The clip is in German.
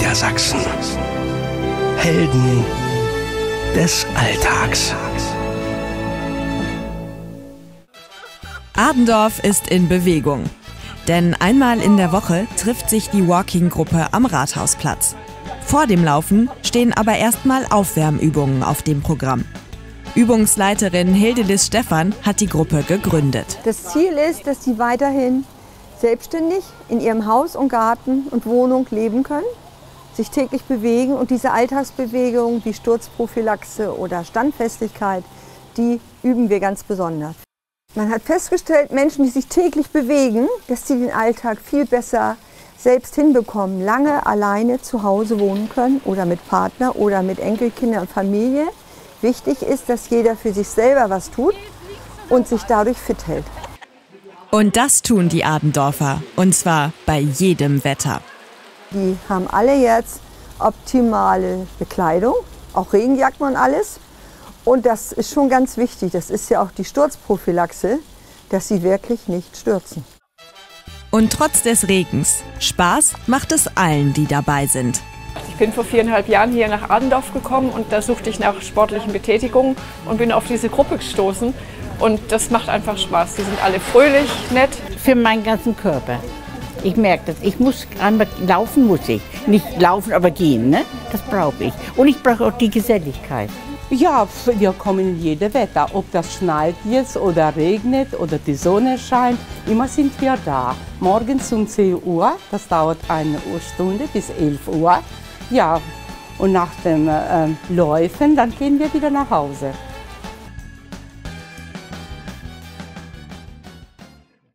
Niedersachsen. Helden des Alltags. Adendorf ist in Bewegung. Denn einmal in der Woche trifft sich die Walking-Gruppe am Rathausplatz. Vor dem Laufen stehen aber erstmal Aufwärmübungen auf dem Programm. Übungsleiterin Hildelis Stephan hat die Gruppe gegründet. Das Ziel ist, dass sie weiterhin selbstständig in ihrem Haus und Garten und Wohnung leben können, sich täglich bewegen und diese Alltagsbewegungen wie Sturzprophylaxe oder Standfestigkeit, die üben wir ganz besonders. Man hat festgestellt, Menschen, die sich täglich bewegen, dass sie den Alltag viel besser selbst hinbekommen, lange alleine zu Hause wohnen können oder mit Partner oder mit Enkelkindern und Familie. Wichtig ist, dass jeder für sich selber was tut und sich dadurch fit hält. Und das tun die Adendorfer, und zwar bei jedem Wetter. Die haben alle jetzt optimale Bekleidung, auch Regenjacken und alles. Und das ist schon ganz wichtig, das ist ja auch die Sturzprophylaxe, dass sie wirklich nicht stürzen. Und trotz des Regens, Spaß macht es allen, die dabei sind. Ich bin vor 4,5 Jahren hier nach Adendorf gekommen und da suchte ich nach sportlichen Betätigungen und bin auf diese Gruppe gestoßen. Und das macht einfach Spaß. Die sind alle fröhlich, nett. Für meinen ganzen Körper. Ich merke das. Ich muss einmal laufen, muss ich. Nicht laufen, aber gehen, ne? Das brauche ich. Und ich brauche auch die Geselligkeit. Ja, wir kommen in jedes Wetter. Ob das schneit jetzt oder regnet oder die Sonne scheint, immer sind wir da. Morgens um 10 Uhr, das dauert eine Stunde bis 11 Uhr. Ja, und nach dem Läufen, dann gehen wir wieder nach Hause.